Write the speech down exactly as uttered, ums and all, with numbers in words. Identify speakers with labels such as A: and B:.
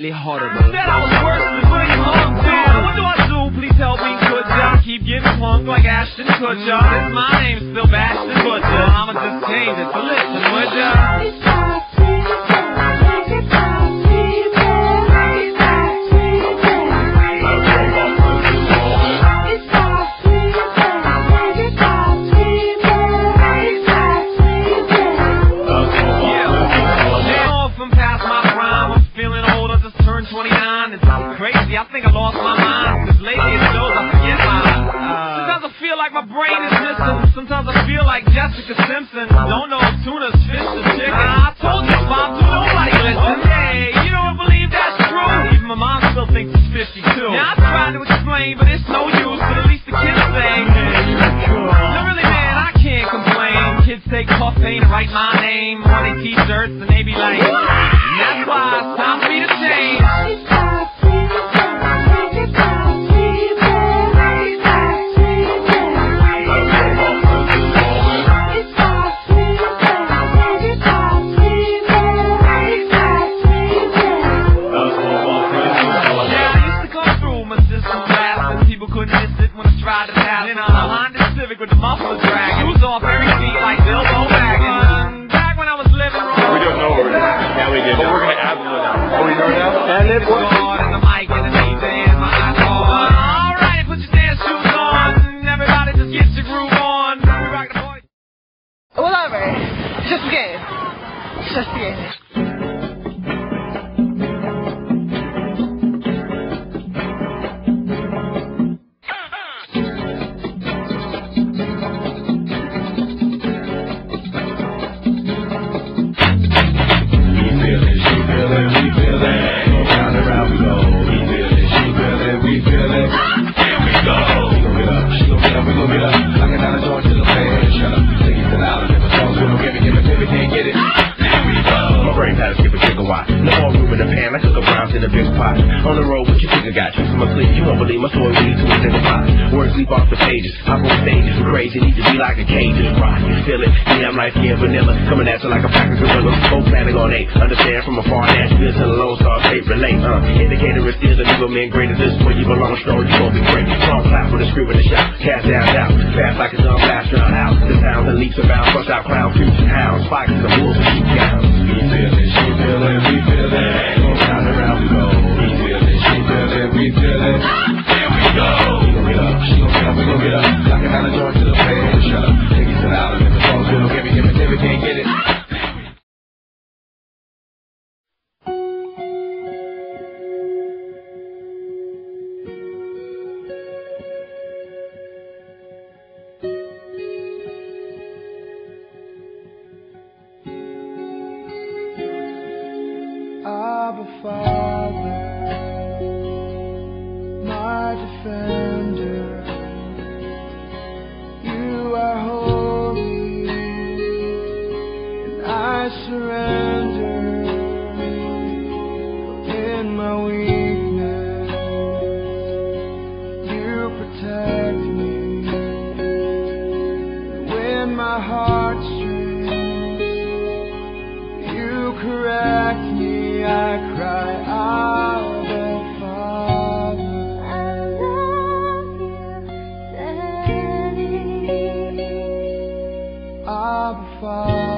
A: really horrible.
B: Said I was worse than William Hung, too. What do I do? Please help me, could ya? Keep getting plunked like Ashton Kutcher. This my name's still Bastion Butcher. I'ma just change it, so listen, would ya? I think I lost my mind, cause lately it shows I forget mine. Uh, sometimes I feel like my brain is missing. Sometimes I feel like Jessica Simpson. Don't know if tuna's fish or chicken. I told you, Bob, too, nobody listen. Hey, you don't believe that's true? Even my mom still thinks it's fifty-two. Now I tried to explain, but it's no use. But at least the kids say, man, you're cool. No, really, man, I can't complain. Kids take Puffane to write my name on their t-shirts, and they be like, that's why it's time for me to change. With the muffler drag, it was off every beat like Bilbo Baggins. Back when I was living wrong.
C: We don't know where it is. Yeah, we did. But we're gonna add it now. Oh, we know now? And it was
B: God and the mic and the D J and my iPod. Alright, put your dance shoes on. Everybody just get your groove on. Rock the boy.
D: Whatever. It's just a game. It's just a game.
C: On the road, what you think I got? You from a clip, you won't believe my story leads to a single plot. Words leap off the pages, hop on stages, we're crazy, need to be like a cage, just rock, you feel it, yeah, I'm light skin vanilla, coming at you like a pack of gorilla, both planning on eight, understand from afar, Nashville to the Lone Star State, relate, uh, indicator is still the new man greater, this is where you belong, strong, you gon' be great, strong clap with a scream and a shout, cast down, down, fast like a dumb blast, drown out, the sounds and leaps about, crush out clowns, shoots and hounds, spikes and the wolves and sheep gowns. We feel it, she feel it, we feel it, go round and round we go. We feel it, here we go. She gon' get up, she gon' get up, we gon' get up. Knocking down the joint to the fan, shut up. Take it to the outlet, if the song's good, don't give me, give me, give me, can't get it.
E: Abba Father, my defender, you are holy, and I surrender. In my weakness, you protect me. When my heart strains, you correct me. I cry, Abba Father. I love you, Daddy. Abba Father.